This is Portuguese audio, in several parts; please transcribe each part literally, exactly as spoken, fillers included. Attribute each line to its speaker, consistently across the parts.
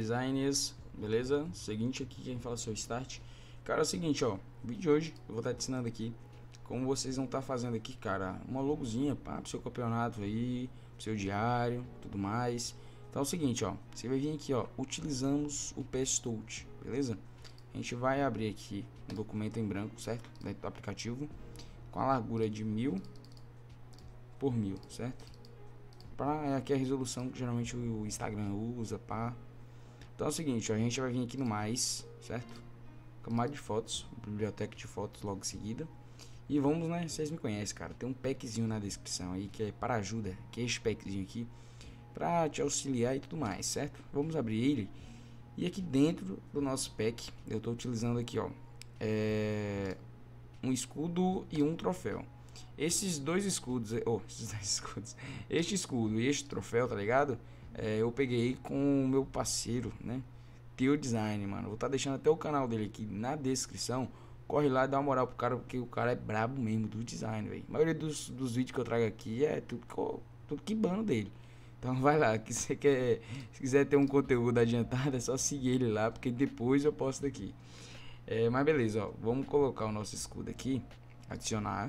Speaker 1: designers, beleza? Seguinte aqui, quem fala é o seu Start. Cara, é o seguinte, ó, o vídeo de hoje eu vou estar te ensinando aqui como vocês vão estar fazendo aqui, cara, uma logozinha para o seu campeonato aí, pro seu diário, tudo mais. Então é o seguinte, ó, você vai vir aqui, ó, utilizamos o P S Touch, beleza? A gente vai abrir aqui um documento em branco, certo? Dentro do aplicativo, com a largura de mil por mil, certo? Pra, é aqui a resolução que geralmente o Instagram usa, pá. Então é o seguinte, ó, a gente vai vir aqui no mais, certo? Camada de fotos, biblioteca de fotos logo em seguida. E vamos, né? Vocês me conhecem, cara. Tem um packzinho na descrição aí que é para ajuda, que é este packzinho aqui, pra te auxiliar e tudo mais, certo? Vamos abrir ele. E aqui dentro do nosso pack, eu tô utilizando aqui, ó, é, um escudo e um troféu. Esses dois escudos, oh, esses dois escudos, este escudo e este troféu, tá ligado? É, eu peguei com o meu parceiro, né? Teu Design, mano. Vou estar tá deixando até o canal dele aqui na descrição. Corre lá e dá uma moral pro cara, porque o cara é brabo mesmo do design, velho. A maioria dos, dos vídeos que eu trago aqui é tudo, tudo quibando dele. Então vai lá, que você quer, se quiser ter um conteúdo adiantado, é só seguir ele lá, porque depois eu posto daqui. É, mas beleza, ó, vamos colocar o nosso escudo aqui, adicionar.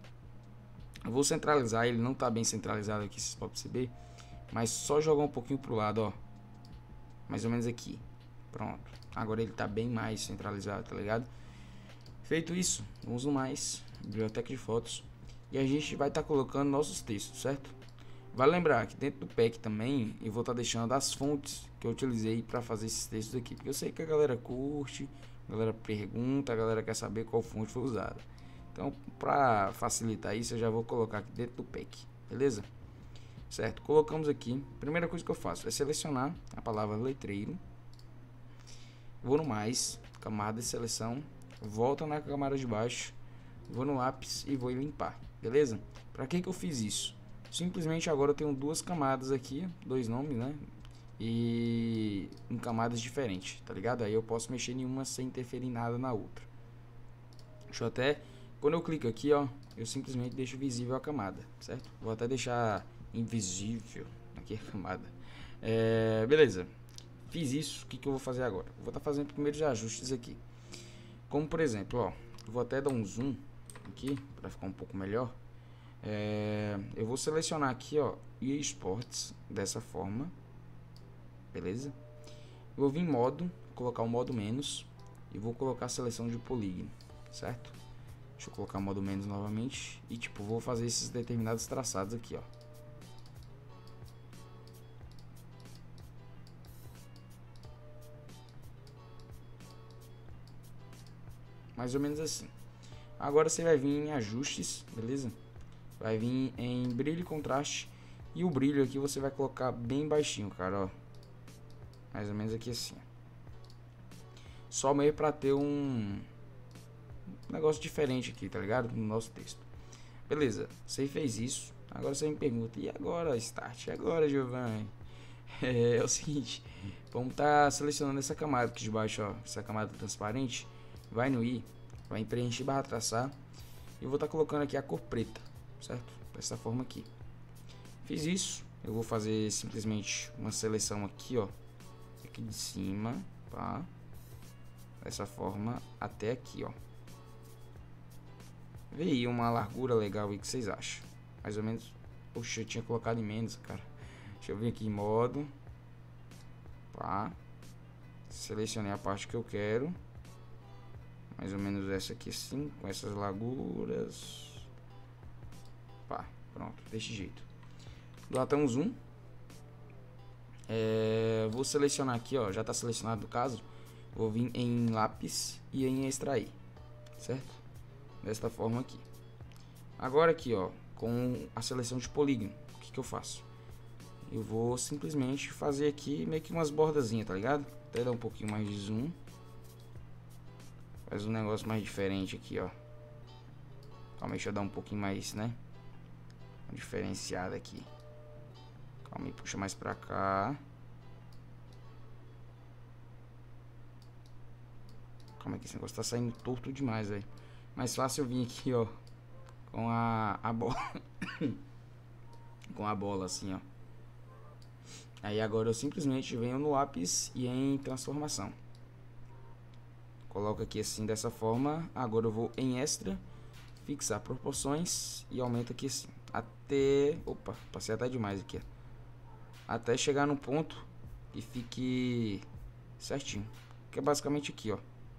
Speaker 1: Eu vou centralizar, ele não tá bem centralizado aqui, vocês podem perceber, mas só jogar um pouquinho pro lado, ó. Mais ou menos aqui. Pronto. Agora ele tá bem mais centralizado, tá ligado? Feito isso, vamos no mais, biblioteca de fotos, e a gente vai estar tá colocando nossos textos, certo? Vale lembrar que dentro do pack também eu vou estar tá deixando as fontes que eu utilizei para fazer esses textos aqui, porque eu sei que a galera curte, a galera pergunta, a galera quer saber qual fonte foi usada. Então, para facilitar isso, eu já vou colocar aqui dentro do pack, beleza? Certo, colocamos aqui. Primeira coisa que eu faço é selecionar a palavra letreiro, vou no mais, camada de seleção, volta na camada de baixo, vou no lápis e vou limpar, beleza? Para que que eu fiz isso? Simplesmente agora eu tenho duas camadas aqui, dois nomes, né? E em camadas diferentes, tá ligado? Aí eu posso mexer em uma sem interferir em nada na outra. Deixa eu até, quando eu clico aqui, ó, eu simplesmente deixo visível a camada, certo? Vou até deixar invisível aqui a camada. É, beleza. Fiz isso, o que que eu vou fazer agora? Eu vou estar tá fazendo primeiros ajustes aqui. Como por exemplo, ó, eu vou até dar um zoom aqui para ficar um pouco melhor. É, eu vou selecionar aqui, ó, e esportes dessa forma, beleza? Eu vou vir em modo, colocar o modo menos e vou colocar a seleção de polígono, certo? Deixa eu colocar o modo menos novamente e tipo vou fazer esses determinados traçados aqui, ó. Mais ou menos assim. Agora você vai vir em ajustes, beleza? Vai vir em brilho e contraste. E o brilho aqui você vai colocar bem baixinho, cara, ó. Mais ou menos aqui assim. Só meio pra ter um negócio diferente aqui, tá ligado? No nosso texto. Beleza, você fez isso. Agora você me pergunta, e agora, Start? E agora, Giovanni? É, é o seguinte, vamos estar selecionando essa camada aqui de baixo, ó. Essa camada transparente. Vai no i, vai em preencher barra traçar e eu vou estar tá colocando aqui a cor preta, certo? Dessa forma aqui. Fiz isso, eu vou fazer simplesmente uma seleção aqui, ó, aqui de cima, tá? Dessa forma até aqui, ó. Vê aí uma largura legal aí que vocês acham. Mais ou menos. Poxa, eu tinha colocado em menos, cara. Deixa eu vir aqui em modo, pá. Selecionei a parte que eu quero. Mais ou menos essa aqui assim, com essas larguras. Pá, pronto, desse jeito. Dou até um zoom. É, vou selecionar aqui, ó, já está selecionado no caso. Vou vir em lápis e em extrair, certo? Desta forma aqui. Agora aqui, ó, com a seleção de polígono, o que que eu faço? Eu vou simplesmente fazer aqui meio que umas bordazinhas, tá ligado? Até dar um pouquinho mais de zoom. Faz um negócio mais diferente aqui, ó. Calma aí, deixa eu dar um pouquinho mais, né? Diferenciado aqui. Calma aí, puxa mais pra cá. Calma aí, que esse negócio tá saindo torto demais, velho. Mais fácil eu vir aqui, ó. Com a, a bola. Com a bola, assim, ó. Aí agora eu simplesmente venho no lápis e em transformação. Coloco aqui assim dessa forma. Agora eu vou em extra, fixar proporções e aumento aqui assim. Até... Opa, passei até demais aqui. Até chegar no ponto que fique certinho. Que é basicamente aqui, ó.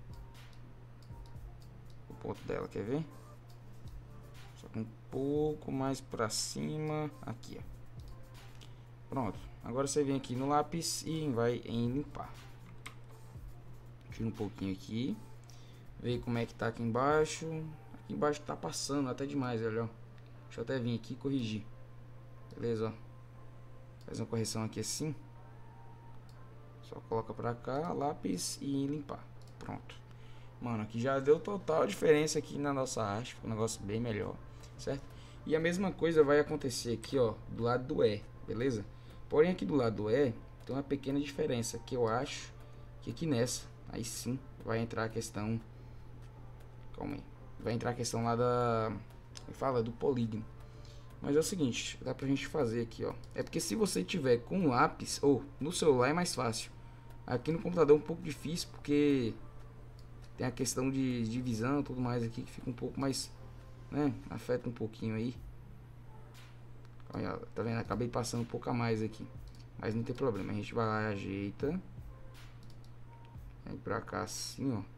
Speaker 1: O ponto dela, quer ver? Só que um pouco mais pra cima. Aqui, ó. Pronto. Agora você vem aqui no lápis e vai em limpar. Tira um pouquinho aqui. Vê como é que tá aqui embaixo. Aqui embaixo tá passando até demais, olha, ó. Deixa eu até vir aqui e corrigir. Beleza, ó. Faz uma correção aqui assim. Só coloca pra cá, lápis e limpar. Pronto. Mano, aqui já deu total diferença aqui na nossa arte. Ficou um negócio bem melhor, certo? E a mesma coisa vai acontecer aqui, ó, do lado do E, beleza? Porém aqui do lado do E tem uma pequena diferença, que eu acho que aqui nessa, aí sim, vai entrar a questão... Calma aí. Vai entrar a questão lá da... Fala, do polígono. Mas é o seguinte, dá pra gente fazer aqui, ó. É porque se você tiver com lápis, ou no celular é mais fácil. Aqui no computador é um pouco difícil, porque tem a questão de divisão e tudo mais aqui, que fica um pouco mais, né, afeta um pouquinho aí. Olha, tá vendo? Acabei passando um pouco a mais aqui. Mas não tem problema, a gente vai lá e ajeita. Vem pra cá assim, ó.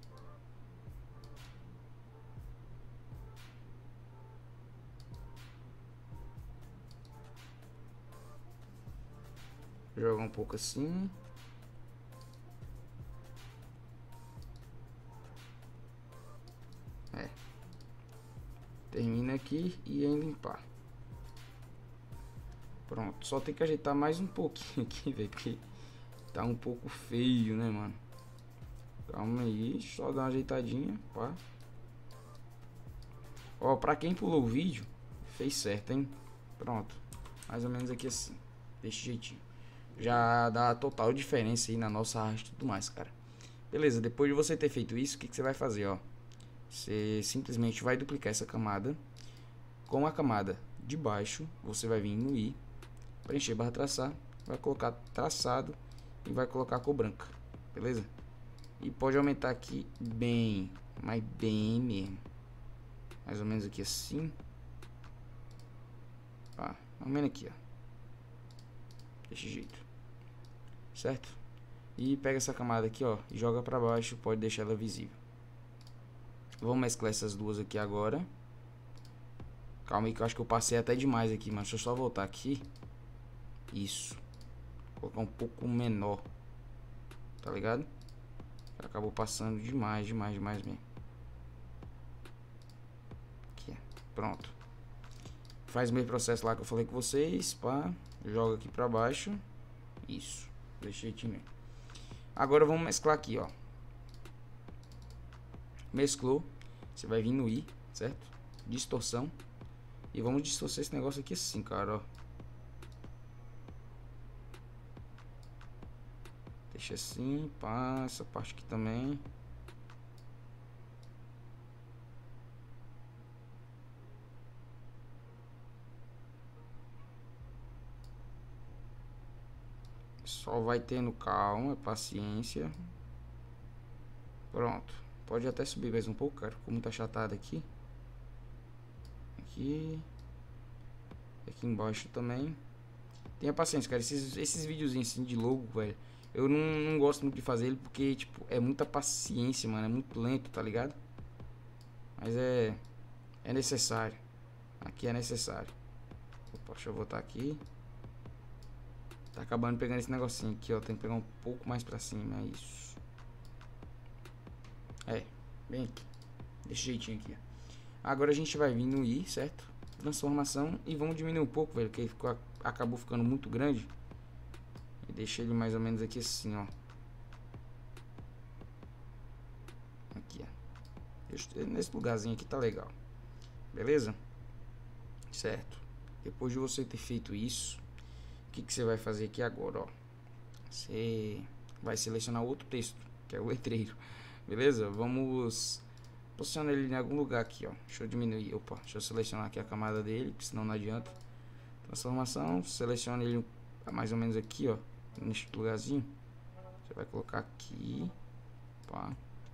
Speaker 1: Joga um pouco assim. É. Termina aqui e em limpar. Pronto, só tem que ajeitar mais um pouquinho aqui, velho, porque tá um pouco feio, né, mano? Calma aí, só dar uma ajeitadinha, pá. Ó, pra quem pulou o vídeo, fez certo, hein? Pronto, mais ou menos aqui assim, desse jeitinho. Já dá total diferença aí na nossa arte e tudo mais, cara. Beleza, depois de você ter feito isso, o que, que você vai fazer, ó? Você simplesmente vai duplicar essa camada. Com a camada de baixo, você vai vir no I, preencher barra traçar, vai colocar traçado e vai colocar a cor branca, beleza? E pode aumentar aqui bem, mas bem mesmo. Mais ou menos aqui assim. Ó, aumenta aqui, ó. Desse jeito. Certo? E pega essa camada aqui, ó, e joga pra baixo, pode deixar ela visível. Vamos mesclar essas duas aqui agora. Calma aí que eu acho que eu passei até demais aqui, mas deixa eu só voltar aqui. Isso. Vou colocar um pouco menor. Tá ligado? Acabou passando demais, demais, demais mesmo. Aqui, pronto. Faz o mesmo processo lá que eu falei com vocês, pá. Joga aqui pra baixo. Isso. Desse jeitinho mesmo. Agora vamos mesclar aqui, ó. Mesclou. Você vai vir no I, certo? Distorção. E vamos distorcer esse negócio aqui assim, cara, ó. Deixa assim, pá, essa parte aqui também. Só vai tendo calma, paciência. Pronto. Pode até subir mais um pouco, cara. Ficou muito achatado aqui. Aqui. Aqui embaixo também. Tenha paciência, cara. Esses, esses videozinhos assim de logo, velho. Eu não, não gosto muito de fazer ele porque, tipo, é muita paciência, mano. É muito lento, tá ligado? Mas é... É necessário. Aqui é necessário. Opa, deixa eu voltar aqui. Tá acabando pegando esse negocinho aqui, ó. Tem que pegar um pouco mais pra cima. É isso. É, bem aqui. Desse jeitinho aqui, ó. Agora a gente vai vir no I, certo? Transformação. E vamos diminuir um pouco, velho. Porque ele ficou, acabou ficando muito grande. E deixa ele mais ou menos aqui assim, ó. Aqui, ó. Nesse lugarzinho aqui tá legal. Beleza? Certo. Depois de você ter feito isso, o que, que você vai fazer aqui agora, ó? Você vai selecionar outro texto, que é o letreiro. Beleza? Vamos posicionar ele em algum lugar aqui, ó. Deixa eu diminuir. Opa, deixa eu selecionar aqui a camada dele, senão não adianta. Transformação, seleciona ele mais ou menos aqui, ó. neste lugarzinho. Você vai colocar aqui, pá.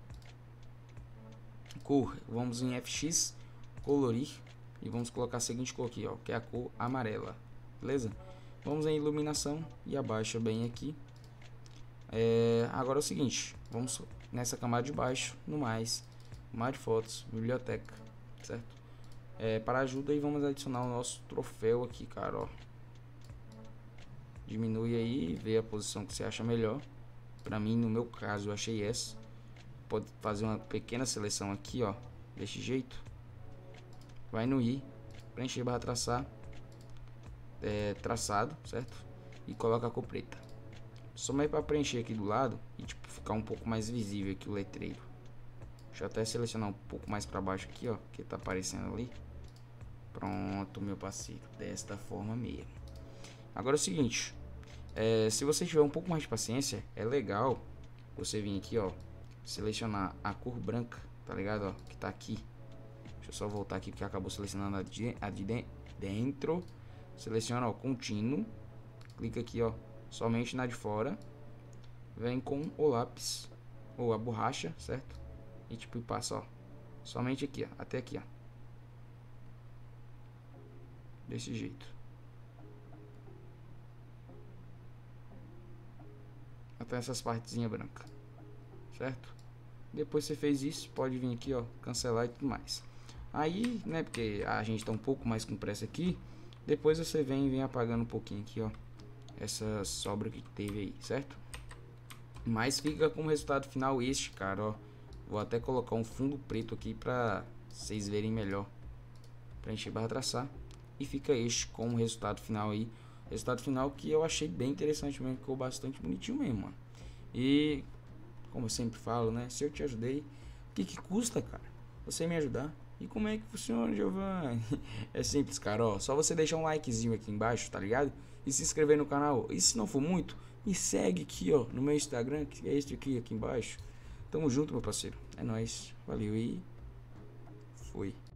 Speaker 1: Cor, vamos em F X, colorir, e vamos colocar a seguinte cor aqui, ó, que é a cor amarela, beleza? Vamos em iluminação e abaixa bem aqui. É, agora é o seguinte, vamos nessa camada de baixo, no mais, mais fotos, biblioteca, certo? É, para ajuda aí vamos adicionar o nosso troféu aqui, cara, ó. Diminui aí, vê a posição que você acha melhor. Para mim, no meu caso, eu achei essa. Pode fazer uma pequena seleção aqui, ó, desse jeito. Vai no i, preencher barra traçar, é, traçado, certo? E coloca a cor preta. Só mais para preencher aqui do lado e tipo ficar um pouco mais visível aqui o letreiro. Deixa eu até selecionar um pouco mais para baixo aqui, ó, que tá aparecendo ali. Pronto, meu parceiro, desta forma mesmo. Agora é o seguinte, é, se você tiver um pouco mais de paciência, é legal você vir aqui, ó, selecionar a cor branca, tá ligado, ó, que tá aqui. Deixa eu só voltar aqui porque acabou selecionando a de, a de dentro. Seleciona, ó, contínuo, clica aqui, ó, somente na de fora, vem com o lápis ou a borracha, certo? E tipo e passa, ó, somente aqui, ó, até aqui, ó, desse jeito, até essas partezinhas brancas, certo? Depois você fez isso, pode vir aqui, ó, cancelar e tudo mais. Aí, né, porque a gente tá um pouco mais com pressa aqui, depois você vem e vem apagando um pouquinho aqui, ó, essa sobra que teve aí, certo? Mas fica com o resultado final este, cara, ó. Vou até colocar um fundo preto aqui pra vocês verem melhor. Preencher barra traçar. E fica este com o resultado final aí. Resultado final que eu achei bem interessante mesmo, ficou bastante bonitinho mesmo, mano. E como eu sempre falo, né, se eu te ajudei, o que que custa, cara, você me ajudar? E como é que funciona, Giovanni? É simples, cara, ó, só você deixar um likezinho aqui embaixo, tá ligado? E se inscrever no canal. E se não for muito, me segue aqui, ó, no meu Instagram, que é este aqui, aqui embaixo. Tamo junto, meu parceiro. É nóis. Valeu e fui.